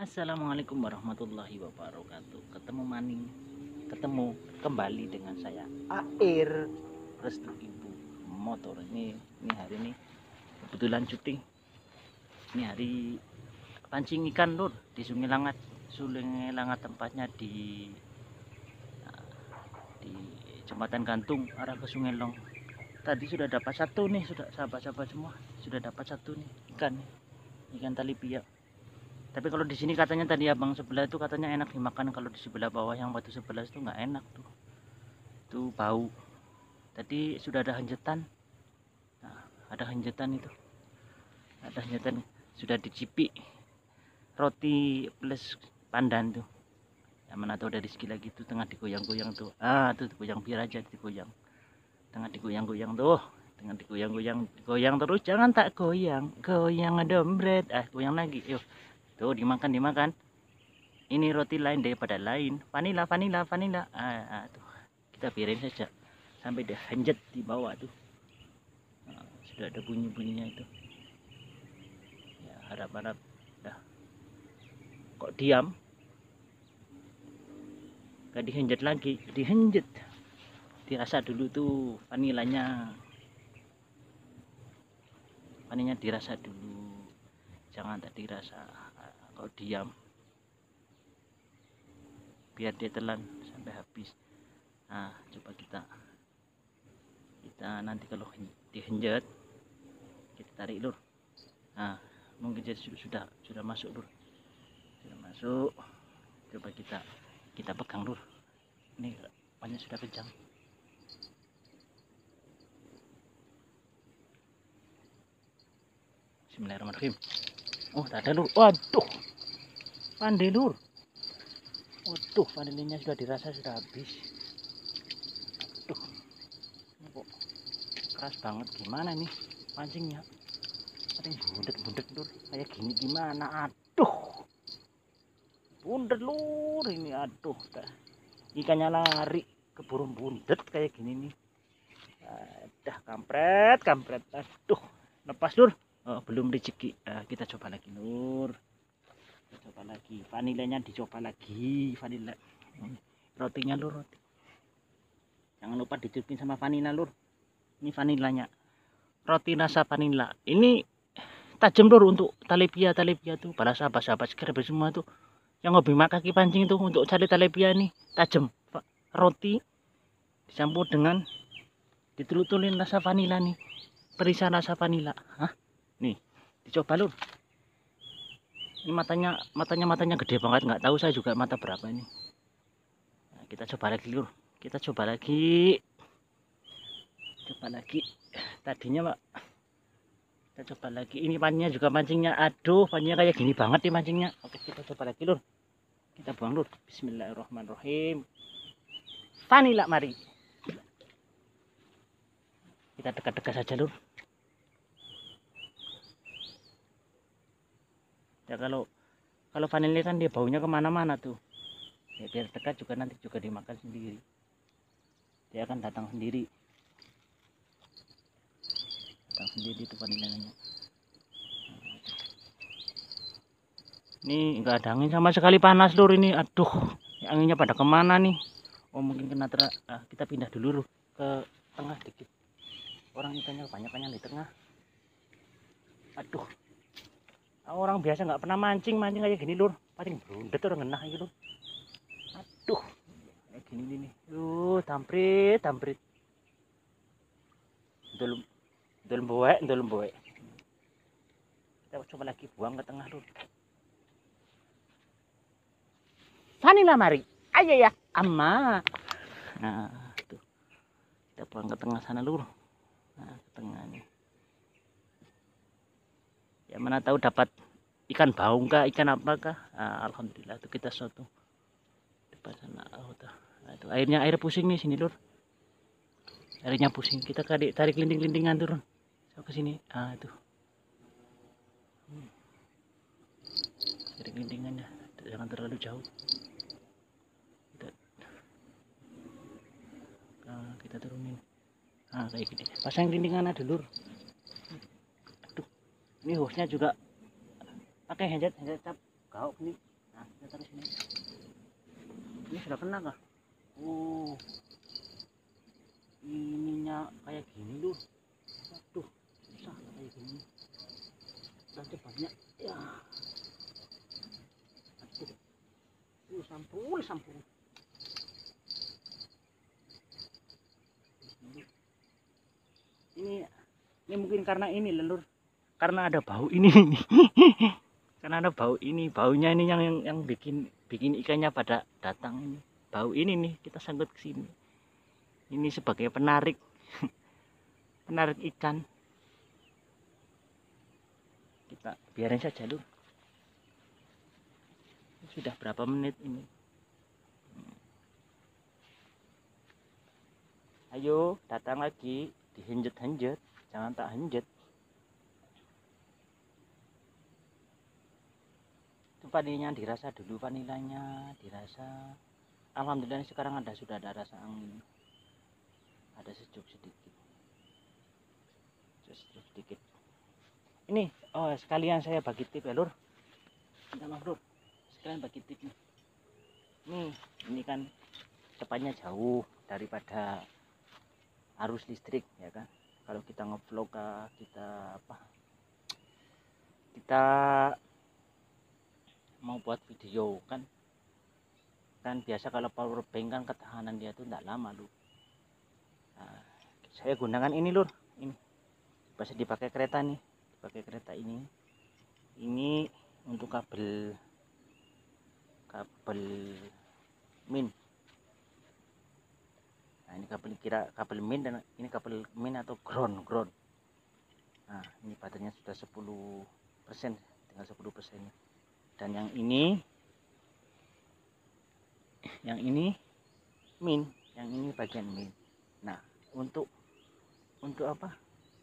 Assalamualaikum warahmatullahi wabarakatuh. Ketemu kembali dengan saya Air Restu Ibu Motor. Ini hari ini kebetulan syuting. Ini hari pancing ikan lur di Sungai Langat. Sungai Langat tempatnya di Jembatan Gantung arah ke Sungai Long. Tadi sudah dapat satu nih, sudah sahabat-sahabat semua sudah dapat satu nih ikan talipia. Tapi kalau di sini katanya tadi abang sebelah itu katanya enak dimakan, kalau di sebelah bawah yang batu sebelah itu nggak enak tuh. Itu bau. Tadi sudah ada hanjetan. Nah, ada hanjetan itu. Ada hanjetan sudah dicipi. Roti plus pandan tuh. Yang mana tahu dari segi lagi tuh tengah digoyang-goyang tuh. Tuh goyang biar aja digoyang. Tengah digoyang-goyang tuh. Tengah digoyang-goyang, goyang terus, jangan tak goyang. Goyang dompet. Goyang lagi. Yuk. Tuh dimakan. Ini roti lain daripada lain. Vanila. Tuh kita biarin saja sampai dia hanjat di bawah tuh. Sudah ada bunyinya itu. Ya, harap-harap dah. Kok diam? Gak dihenjat lagi, dihenjat. Dirasa dulu tuh vanilanya. Vanilanya dirasa dulu. Jangan tak dirasa. Kok diam, biar dia telan sampai habis. Coba kita nanti kalau dihenjat kita tarik lur. Mungkin jadi sudah masuk lur, sudah masuk. Coba kita pegang lur. Ini banyak sudah kencang. Bismillahirrahmanirrahim. Tak ada lur. Waduh, pandai lur. Waduh, vanilanya sudah dirasa, sudah habis. Aduh, ini kok keras banget, gimana nih pancingnya? Ada yang bundet lur, kayak gini gimana? Aduh, bundet lur ini. Aduh, ikannya lari keburu bundet kayak gini nih. Kampret. Aduh, lepas lur. Belum rezeki. Kita coba lagi lur. Coba lagi, vanilanya dicoba lagi. Vanila rotinya lur, roti jangan lupa dicupin sama vanila lur. Ini vanilanya, roti rasa vanila. Ini tajam lur untuk talipia tuh. Para sahabat subscriber semua tuh yang hobi kaki pancing tuh, untuk cari talipia nih tajam. Roti dicampur dengan ditelut-tulin rasa vanila nih, perisa rasa vanila. Nih dicoba lur. Ini matanya gede banget, nggak tahu saya juga mata berapa ini. Kita coba lagi lur, coba lagi. Tadinya Pak, kita coba lagi. Ini pancingnya juga aduh, pancingnya kayak gini banget nih mancingnya. Oke, kita coba lagi lur. Kita buang lur. Bismillahirrahmanirrahim. Vanila, mari kita dekat-dekat saja lur. Ya, kalau vanilnya kan dia baunya kemana-mana tuh. Ya, biar dekat juga nanti juga dimakan sendiri. Dia akan datang sendiri itu vanilanya. Ini enggak ada angin sama sekali, panas lur ini. Aduh, anginnya pada kemana nih? Mungkin kena kita pindah dulu lur ke tengah dikit. Orang ikannya kebanyakan di tengah. Aduh, orang biasa nggak pernah mancing kayak gini lur, paling berundet orang ngenah gitu lur. Aduh, kayak gini nih. Tamprit. Ndol mboek. Kita coba lagi buang ke tengah lur. Vanila, mari. Ayo ya, amma. Tuh. Kita buang ke tengah sana lur. Ke tengahnya. Ya, mana tahu dapat ikan baung kah, ikan apakah? Alhamdulillah tuh kita soto. Depan sana. Itu air pusing nih sini lur. Airnya pusing. Kita tarik linting-lintingan turun. Ke sini. Itu. Tarik lintingannya, jangan terlalu jauh. Kita turunin. Kayak gini. Pasang lintingan dulu. Aduh. Ini hostnya juga pakai handset cap gauk nih. Kita taruh sini. Ini sudah kena kah? Oh, ininya kayak gini lur. Waduh, susah kayak gini. Nanti banyak ya. Aduh, sampul. Ini mungkin karena ini lur, karena ada bau ini. Karena ada bau ini, baunya ini yang bikin ikannya pada datang ini. Bau ini nih kita sangkut ke sini. Ini sebagai penarik penarik ikan. Kita biarin saja lur. Sudah berapa menit ini? Ayo datang lagi, dihenjet-henjet, jangan tak henjet. Itu vanilanya dirasa dulu, vanilanya dirasa. Alhamdulillah sekarang sudah ada rasa angin, ada sejuk sedikit. Ini sekalian saya bagi tip ya lur. Minta maaf lur, sekalian bagi tip nih. Ini kan tempatnya jauh daripada arus listrik ya kan. Kalau kita ngevlog kita mau buat video kan biasa kalau power bank kan ketahanan dia tuh tidak lama lur. Nah, saya gunakan ini lur, ini bisa dipakai kereta nih, ini untuk kabel min. Nah, ini kabel min, dan ini kabel min atau ground. Nah, ini baterainya sudah 10%, tinggal 10%. Dan yang ini min, yang ini bagian min. Nah, untuk apa?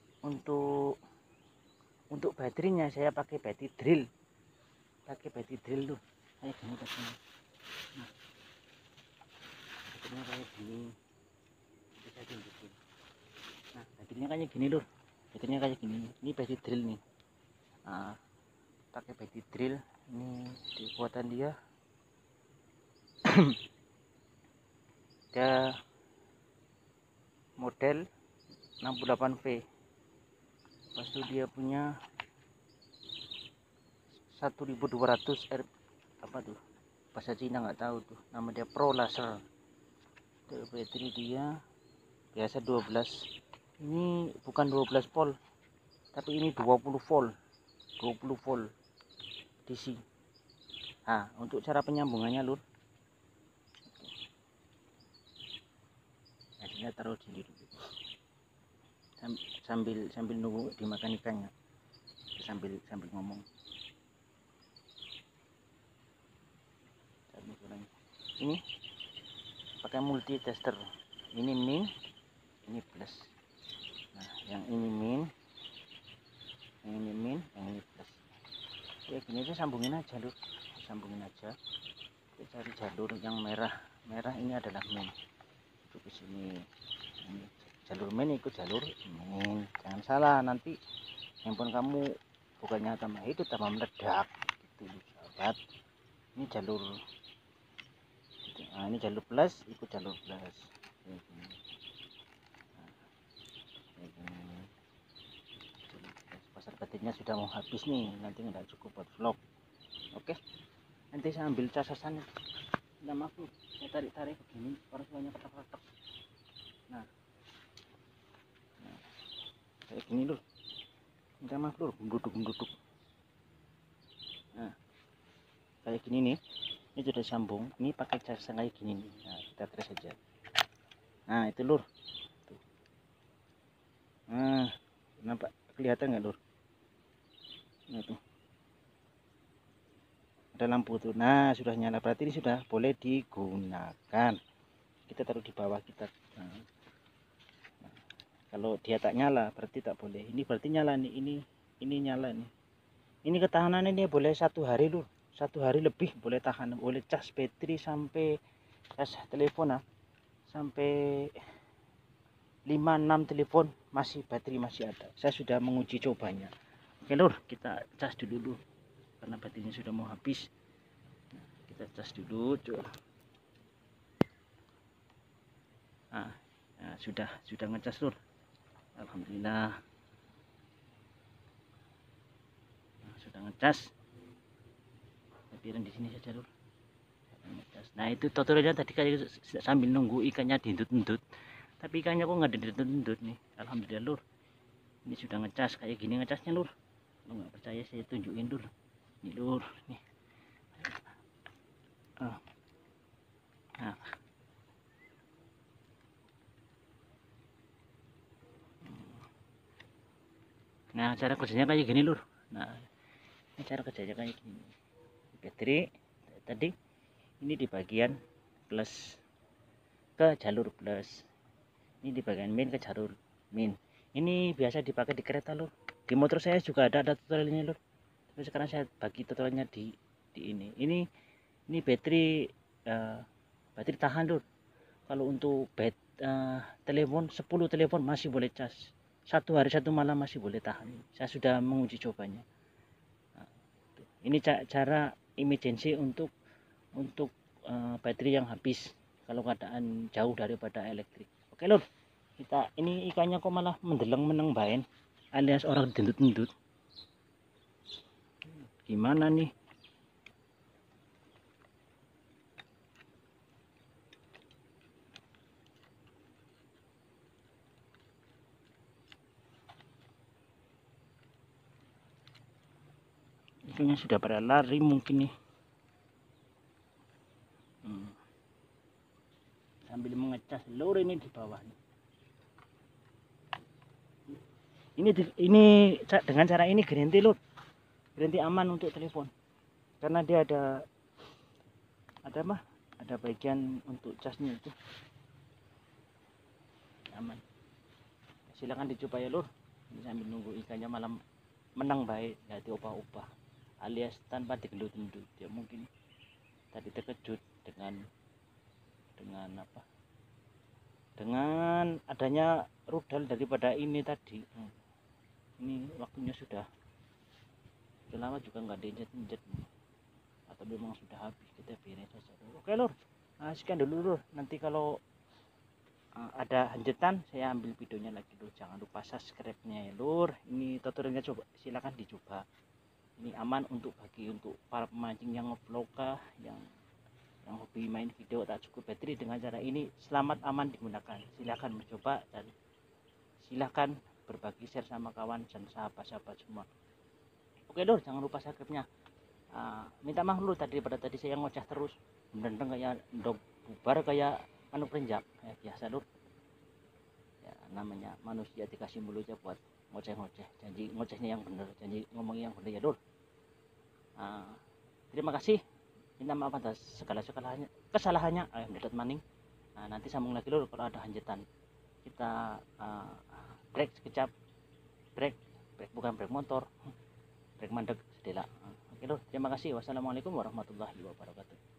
Untuk baterainya saya pakai baterai drill. Loh. Kayak gini baterainya. Nah, baterainya kayak gini. Bisa tunjukin. Nah, baterainya kayak gini lur. Ini baterai drill nih. Nah, pakai baterai drill. Ini kekuatan dia. Dia model 68V. Pas itu dia punya 1200 R, apa tuh bahasa Cina nggak tahu tuh, nama dia Pro Laser. Tuh, baterai dia biasa 12, ini bukan 12 volt tapi ini 20 volt DC. Nah, untuk cara penyambungannya lur, saya taruh sini dulu sambil nunggu dimakan ikannya, sambil ngomong. Ini pakai multi tester, ini min, ini plus. Nah, yang ini min, yang ini plus. Ya gini aja, sambungin aja lur, kita cari jalur yang merah ini adalah min. Itu ke sini, ini jalur min, ikut jalur min, jangan salah, nanti handphone kamu bukannya tambah hidup tambah meledak gitu sahabat. Ini jalur, nah ini jalur plus, ikut jalur plus. Pasar batiknya sudah mau habis nih, nanti nggak cukup buat vlog. Oke, nanti saya ambil casasannya. Nggak maaf, saya tarik begini, orang semuanya ketak-ketak. Nah, kayak gini lur. Minta maaf lur, gunduduk. Nah, kayak gini nih. Ini sudah sambung. Ini pakai casasan kayak gini nih. Nah, kita tes saja. Nah, itu lur. Tuh. Nah, nampak kelihatan nggak lur? Nah, tuh. Ada lampu tuh. Nah, sudah nyala, berarti ini sudah boleh digunakan. Kita taruh di bawah kita. Nah, kalau dia tak nyala berarti tak boleh. Ini berarti nyala nih. Ini nyala nih. Ini ketahanan ini boleh 1 hari lur. 1 hari lebih boleh tahan, boleh cas baterai sampai cas telepon sampai 5-6 telepon baterai masih ada. Saya sudah menguji cobanya. Oke lur, kita cas dulu karena baterainya sudah mau habis. Nah, kita Kita cas dulu cuy. Nah, sudah ngecas lur, alhamdulillah. Nah, sudah ngecas, biarin di sini saja lur. Nah itu tutorialnya tadi kayak sambil nunggu ikannya diendut-endut, tapi ikannya kok nggak diendut-endut nih. Alhamdulillah lur, ini sudah ngecas. Kayak gini ngecasnya lur. Kalau nggak percaya saya tunjukin dulu. Ini lur, nih. Nah, nah cara kerjanya kayak gini lur. Nah ini cara kerjanya kayak gini. Baterai tadi ini di bagian plus ke jalur plus, ini di bagian min ke jalur min. Ini biasa dipakai di kereta lur. Di motor saya juga ada tutorialnya lur, tapi sekarang saya bagi tutorialnya di ini baterai baterai tahan lur. Kalau untuk telepon 10 telepon masih boleh cas, 1 hari 1 malam masih boleh tahan. Saya sudah menguji cobanya. Nah, ini cara emergency untuk baterai yang habis kalau keadaan jauh daripada elektrik. Oke lur, kita ini ikannya kok malah mendeleng baen alias orang dendut-dendut. Gimana nih? Ikannya sudah pada lari mungkin nih. Sambil mengecas lur ini di bawah nih. Ini dengan cara ini garanti lur, garanti aman untuk telepon, karena dia ada bagian untuk casnya itu aman. Silakan dicoba ya lur. Ini sambil nunggu ikannya malam menang baik, ya diubah-ubah alias tanpa digendut-gendut. Dia mungkin tadi terkejut dengan adanya rudal daripada ini tadi. Ini waktunya sudah lama juga nggak diinjet-injet, atau memang sudah habis, kita biarin saja. Oke lur, sekian dulu lur. Nanti kalau ada hanjutan saya ambil videonya lagi lur. Jangan lupa subscribe-nya ya lur. Ini tutorialnya coba silakan dicoba. Ini aman untuk para pemancing yang ngevlog yang hobi main video tak cukup baterai. Dengan cara ini selamat aman digunakan. Silahkan mencoba dan silahkan berbagi, share sama kawan dan sahabat-sahabat semua. Oke lur, jangan lupa subscribe-nya. Minta maaf lur pada tadi saya ngoceh terus, bener-bener kayak ndok bubar kayak anu perenjak ya, biasa lur ya, namanya manusia dikasih mulutnya buat ngoceh-ngoceh. Janji ngocehnya yang bener, janji ngomongnya yang bener ya lur. Terima kasih, minta maaf atas segala kesalahannya. Mendadak maning. Nanti sambung lagi lur kalau ada hanjutan. Kita break sekejap, break bukan break motor, break mandek sedela. Oke lur, terima kasih. Wassalamualaikum warahmatullahi wabarakatuh.